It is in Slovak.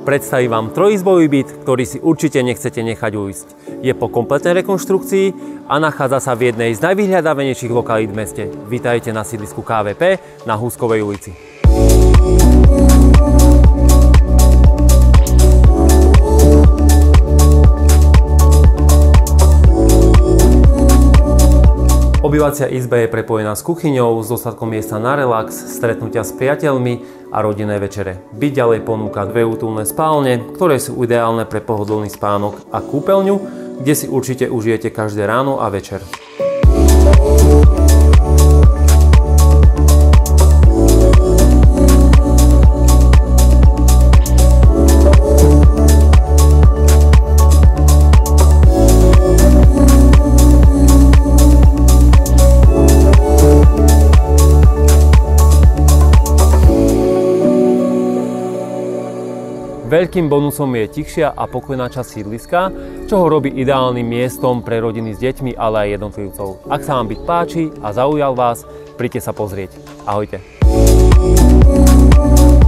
Predstavím vám trojizbový byt, ktorý si určite nechcete nechať ujsť. Je po kompletnej rekonštrukcii a nachádza sa v jednej z najvyhľadávanejších lokalít v meste. Vítajte na sídlisku KVP na Húskovej ulici. Obývacia izba je prepojená s kuchyňou, s dostatkom miesta na relax, stretnutia s priateľmi a rodinné večere. Byt ďalej ponúka dve útulné spálne, ktoré sú ideálne pre pohodlný spánok a kúpeľňu, kde si určite užijete každé ráno a večer. Veľkým bonusom je tichšia a pokojná časť sídliska, čo ho robí ideálnym miestom pre rodiny s deťmi, ale aj jednotlivcov. Ak sa vám byt páči a zaujal vás, príďte sa pozrieť. Ahojte.